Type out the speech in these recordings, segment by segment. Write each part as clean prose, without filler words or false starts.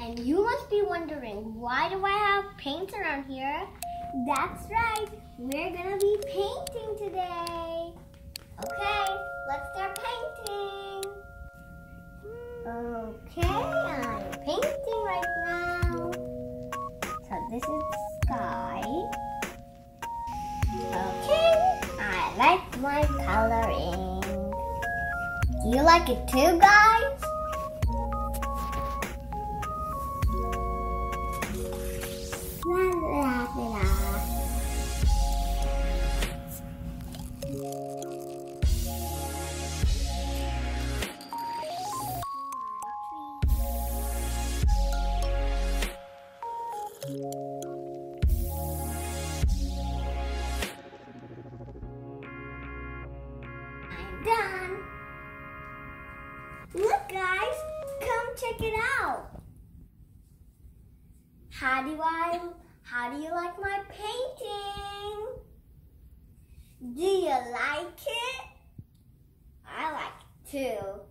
And you must be wondering, why do I have paint around here? That's right, we're gonna be painting today. Okay, let's start painting. Okay, I'm painting right now. So this is sky. Okay, I like my coloring. Do you like it too, guys? La la la. I'm done. Look, guys, come check it out. How do you like my painting? Do you like it? I like it too.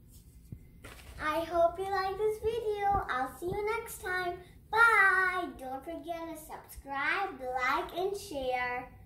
I hope you like this video. I'll see you next time. Bye. Don't forget to subscribe, like, and share.